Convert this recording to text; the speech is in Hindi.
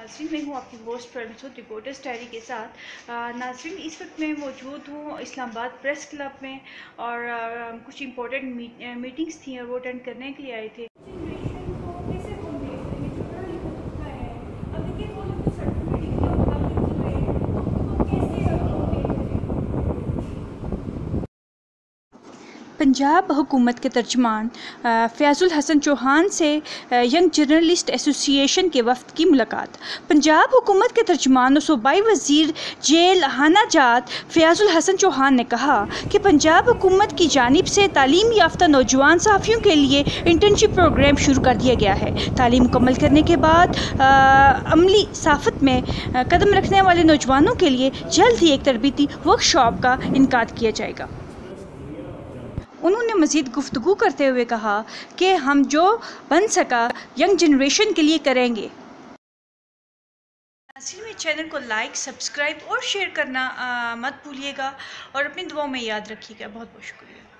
नाज़रीन, मैं हूँ आपकी होस्ट प्रोड्यूसर रिपोर्टर्स डायरी के साथ। नाज़रीन, इस वक्त मैं मौजूद हूँ इस्लामाबाद प्रेस क्लब में और कुछ इम्पोर्टेंट मीटिंग्स थी और वो अटेंड करने के लिए आए थे। पंजाब हुकूमत के तर्जमान फ़याज़ुल हसन चौहान से यंग जर्नलिस्ट एसोसिएशन के वफ़द की मुलाकात। पंजाब हुकूमत के तर्जमान और सूबाई वज़ीर जेल हानाजात फ़याज़ुल हसन चौहान ने कहा कि पंजाब हुकूमत की जानिब से तालीम याफ्ता नौजवान सहाफ़ियों के लिए इंटर्नशिप प्रोग्राम शुरू कर दिया गया है। तालीम मुकम्मल करने के बाद अमली साफ़त में कदम रखने वाले नौजवानों के लिए जल्द ही एक तरबीती वर्कशॉप का इनकाद किया जाएगा। उन्होंने मज़ीद गुफ्तगू करते हुए कहा कि हम जो बन सका यंग जनरेशन के लिए करेंगे। मेरे चैनल को लाइक, सब्सक्राइब और शेयर करना मत भूलिएगा और अपनी दुआओं में याद रखिएगा। बहुत बहुत शुक्रिया।